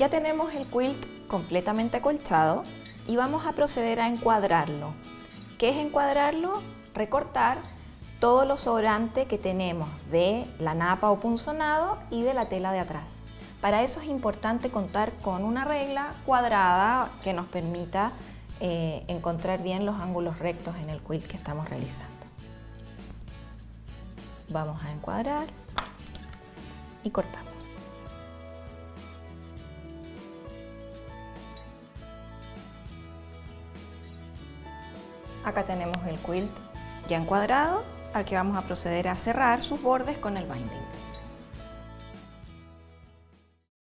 Ya tenemos el quilt completamente acolchado y vamos a proceder a encuadrarlo. ¿Qué es encuadrarlo? Recortar todo lo sobrante que tenemos de la napa o punzonado y de la tela de atrás. Para eso es importante contar con una regla cuadrada que nos permita encontrar bien los ángulos rectos en el quilt que estamos realizando. Vamos a encuadrar y cortamos. Acá tenemos el quilt ya encuadrado, al que vamos a proceder a cerrar sus bordes con el binding.